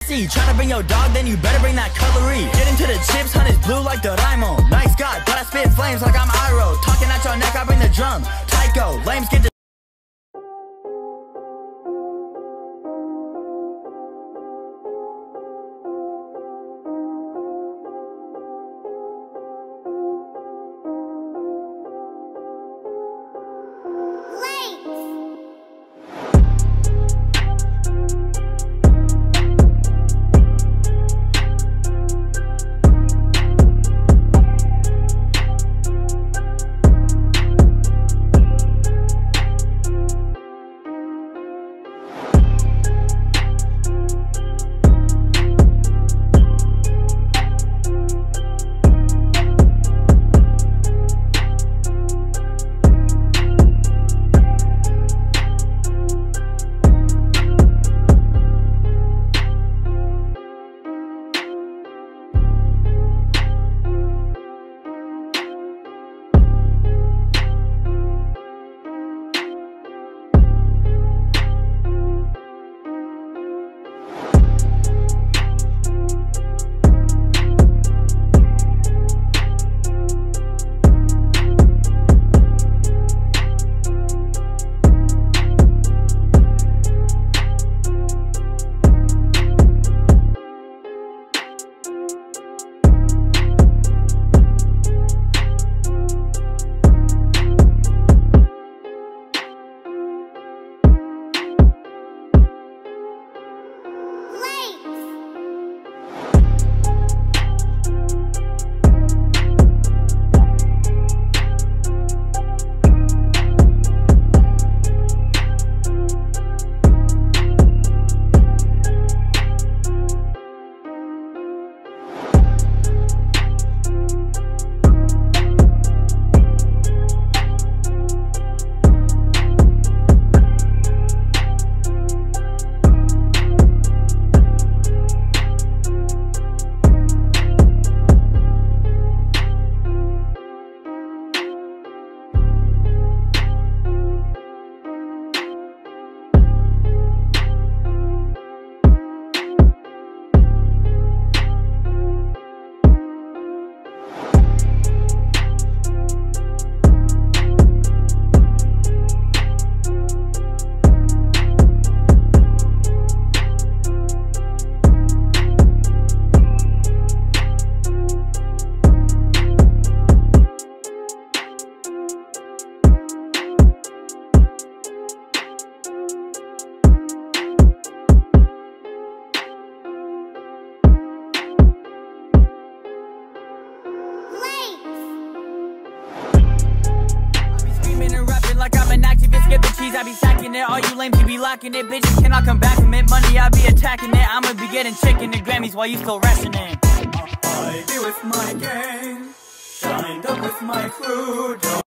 See, tryna bring your dog, then you better bring that cutlery. Get into the chips, hunt is blue like Doraemon. Nice guy, but I spit flames like I'm Iroh. Talking at your neck, I bring the drum. Tycho, lames get the like I'm an activist, get the cheese, I be stacking it. All you lames, you be locking it. Bitches cannot come back from it. Money, I be attacking it. I'ma be getting chicken and Grammys while you still rationing. I be with my gang, signed up with my crew.